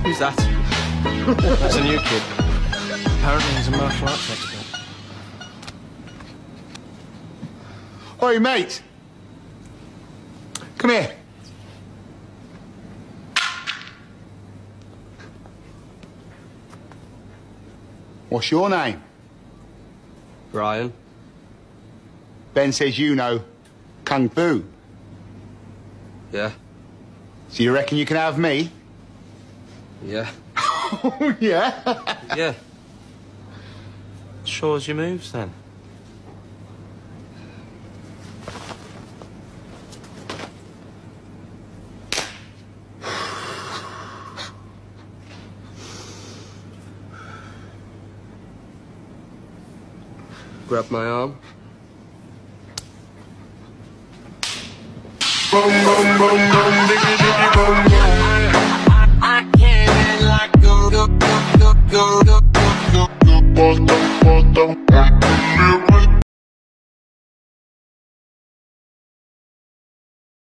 Who's that? That's a new kid. Apparently he's a martial arts expert. Oi, mate. Come here. What's your name? Brian. Ben says you know Kung Fu. Yeah. So you reckon you can have me? Yeah. Oh, yeah? Yeah. Sure as your moves, then. Grab my arm. Boom, boom, boom, boom, diggy, diggy, boom, boom. I can't like go, go, go, go, go, go, go, go, go, go, go, go, go, go, go, go, go,